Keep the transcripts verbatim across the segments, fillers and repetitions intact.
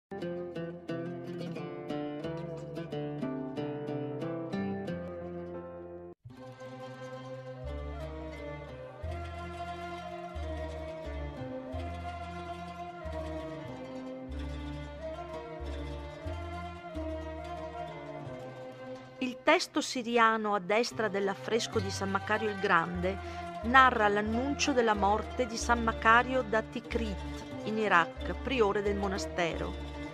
Il testo siriano a destra dell'affresco di San Macario il Grande narra l'annuncio della morte di San Macario da Tikrit, in Iraq, priore del monastero.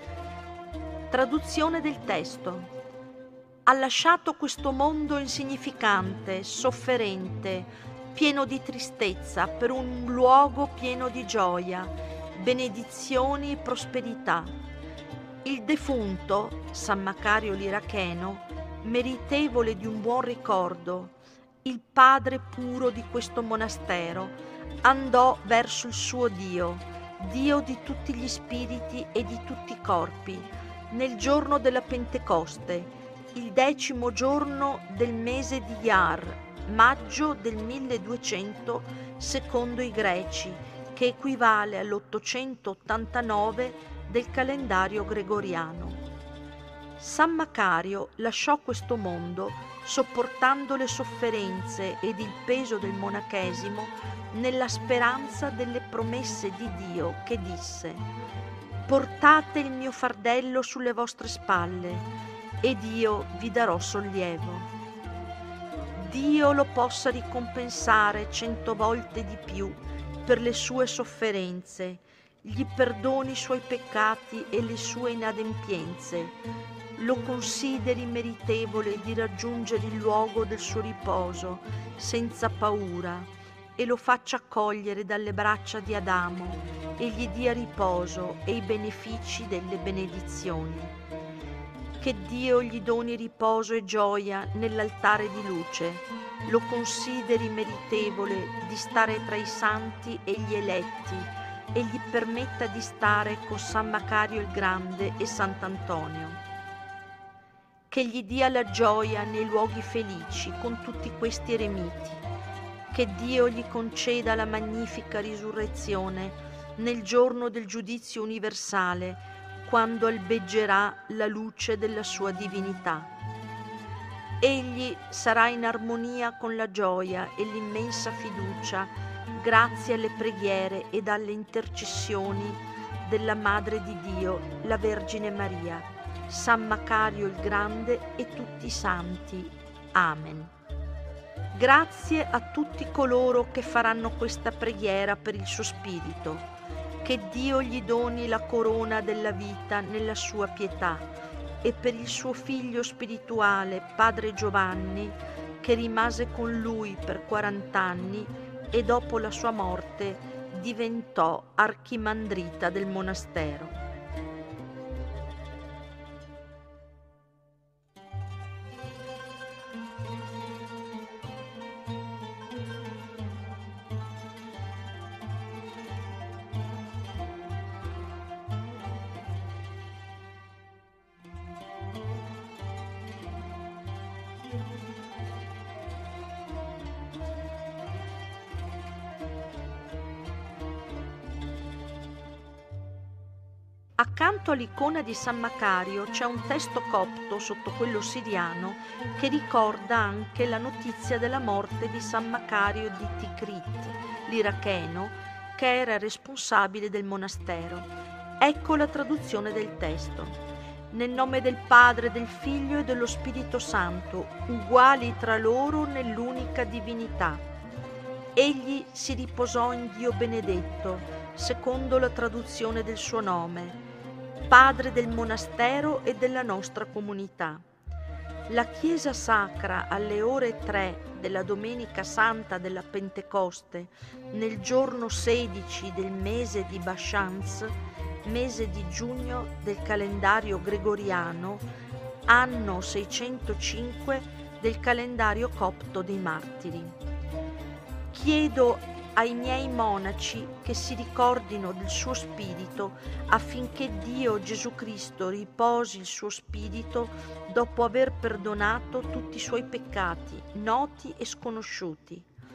Traduzione del testo. Ha lasciato questo mondo insignificante, sofferente, pieno di tristezza, per un luogo pieno di gioia, benedizioni e prosperità. Il defunto, San Macario l'Iracheno, meritevole di un buon ricordo, il padre puro di questo monastero, andò verso il suo Dio, Dio di tutti gli spiriti e di tutti i corpi, nel giorno della Pentecoste, il decimo giorno del mese di Iyar, maggio del milleduecento secondo i greci, che equivale all'ottocentottantanove del calendario gregoriano. San Macario lasciò questo mondo sopportando le sofferenze ed il peso del monachesimo nella speranza delle promesse di Dio che disse: «Portate il mio fardello sulle vostre spalle ed io vi darò sollievo». Dio lo possa ricompensare cento volte di più per le sue sofferenze, gli perdoni i suoi peccati e le sue inadempienze, lo consideri meritevole di raggiungere il luogo del suo riposo senza paura e lo faccia accogliere dalle braccia di Adamo e gli dia riposo e i benefici delle benedizioni. Che Dio gli doni riposo e gioia nell'altare di luce, lo consideri meritevole di stare tra i santi e gli eletti e gli permetta di stare con San Macario il Grande e Sant'Antonio. Che gli dia la gioia nei luoghi felici con tutti questi eremiti, che Dio gli conceda la magnifica risurrezione nel giorno del giudizio universale, quando albeggerà la luce della sua divinità. Egli sarà in armonia con la gioia e l'immensa fiducia grazie alle preghiere ed alle intercessioni della Madre di Dio, la Vergine Maria, San Macario il Grande e tutti i santi. Amen. Grazie a tutti coloro che faranno questa preghiera per il suo spirito. Che Dio gli doni la corona della vita nella sua pietà, e per il suo figlio spirituale, Padre Giovanni, che rimase con lui per quarant'anni e dopo la sua morte diventò archimandrita del monastero. Accanto all'icona di San Macario c'è un testo copto sotto quello siriano che ricorda anche la notizia della morte di San Macario di Tikrit, l'iracheno, che era responsabile del monastero. Ecco la traduzione del testo. Nel nome del Padre, del Figlio e dello Spirito Santo, uguali tra loro nell'unica divinità. Egli si riposò in Dio benedetto, secondo la traduzione del suo nome, Padre del monastero e della nostra comunità. La Chiesa Sacra alle ore tre della Domenica Santa della Pentecoste, nel giorno sedici del mese di Bashans, mese di giugno del calendario gregoriano, anno seicentocinque del calendario copto dei martiri. Chiedo ai miei monaci che si ricordino del suo spirito affinché Dio Gesù Cristo riposi il suo spirito dopo aver perdonato tutti i suoi peccati, noti e sconosciuti.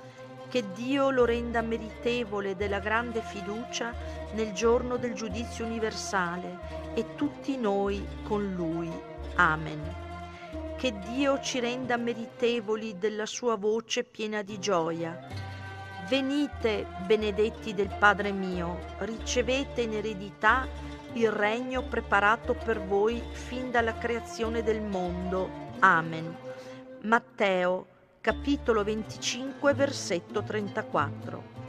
che Dio lo renda meritevole della grande fiducia nel giorno del giudizio universale e tutti noi con Lui. Amen. Che Dio ci renda meritevoli della sua voce piena di gioia. Venite, benedetti del Padre mio, ricevete in eredità il regno preparato per voi fin dalla creazione del mondo. Amen. Matteo, capitolo venticinque, versetto trentaquattro.